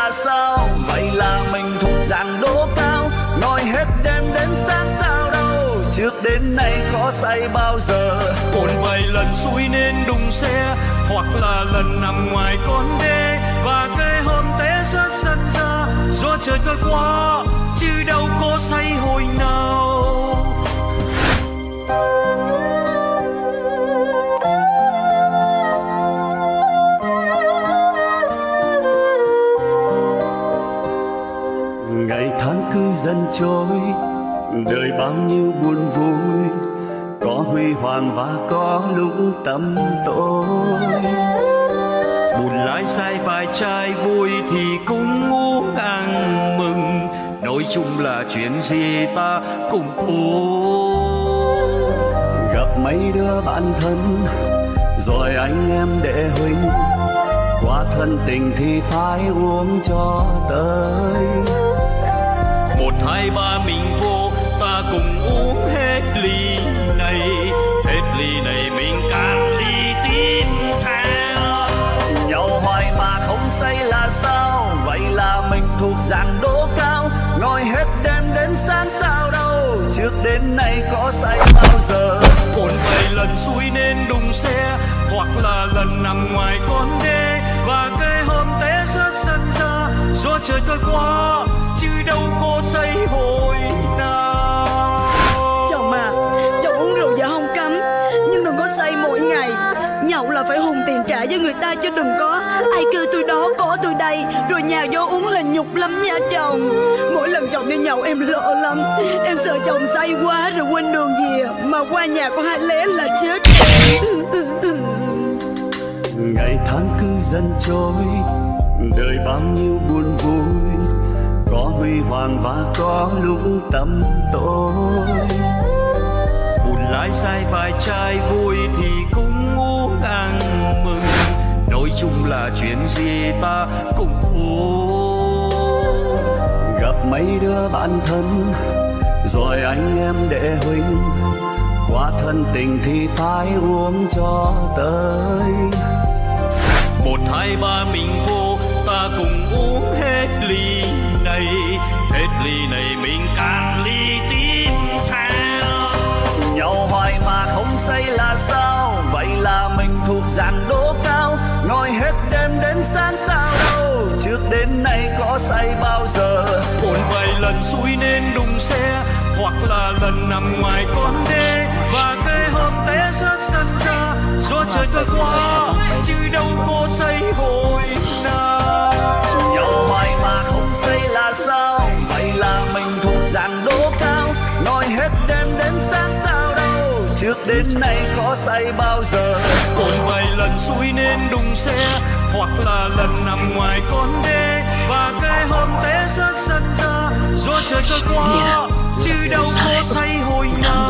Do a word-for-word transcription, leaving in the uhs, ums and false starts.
là sao? Vậy là mình thuộc dạng đố cao, nói hết đêm đến sáng sao đâu. Trước đến nay có say bao giờ? Một vài lần xui nên đụng xe, hoặc là lần nằm ngoài con đê và cái hôm té rớt sân ra. Gió trời trôi qua chứ đâu có say hồi nào. Ngày tháng cứ dần trôi, đời bao nhiêu buồn vui, có huy hoàng và có lúc tăm tối. Buồn lái sai vài chai vui thì cũng uống ăn mừng, nói chung là chuyện gì ta cũng uống. Gặp mấy đứa bạn thân rồi anh em đệ huynh, quá thân tình thì phải uống cho tới. Một hai ba mình vô ta cùng uống hết ly này, hết ly này mình cạn ly tiếp theo. Nhậu hoài mà không say là sao? Vậy là mình thuộc dạng đố cao, ngồi hết đêm đến sáng sao đâu. Trước đến nay có say bao giờ? Một vài lần xui nên đụng xe, hoặc là lần nằm ngoài con đê và cái hôm té rớt sân ra. Gió trời trôi qua chứ đâu có say hồi nào. Chồng à, chồng uống rượu dạ không cấm, nhưng đừng có say mỗi ngày. Nhậu là phải hùng tiền trả cho người ta, chứ đừng có ai kêu tôi đó có tôi đây rồi nhào vô uống là nhục lắm nha chồng. Mỗi lần chồng đi nhậu em lo lắm, em sợ chồng say quá rồi quên đường về mà qua nhà có hai lé là chết. Ngày tháng cứ dần trôi, đời bao nhiêu buồn vui, có huy hoàng và có lúc tăm tối. Buồn lái sai vài chai vui thì cũng uống ăn mừng, nói chung là chuyện gì ta cũng uống. Gặp mấy đứa bạn thân rồi anh em đệ huynh, quá thân tình thì phải uống cho tới. Một hai ba mình vô ta cùng uống hết ly này, hết ly này mình cạn ly tiếp theo. Nhậu hoài mà không say là sao? Vậy là mình thuộc dạng đố cao, ngồi hết đêm đến sáng sao đâu. Trước đến nay có say bao giờ? Một vài lần xui nên đụng xe, hoặc là lần nằm ngoài con đê và cái hôm té rớt sân ra. Gió trời trôi qua chứ đâu có say hồi nào. Nhậu hoài mà không say là sao? Vậy là mình thuộc dạng đố cao, ngồi hết đêm đến sáng sao đâu. Trước đến nay có say bao giờ? Một vài lần xui nên đụng xe, hoặc là lần nằm ngoài con đê và cái hôm té rớt sân ra. Gió trời trôi qua chứ đâu có say hồi nào.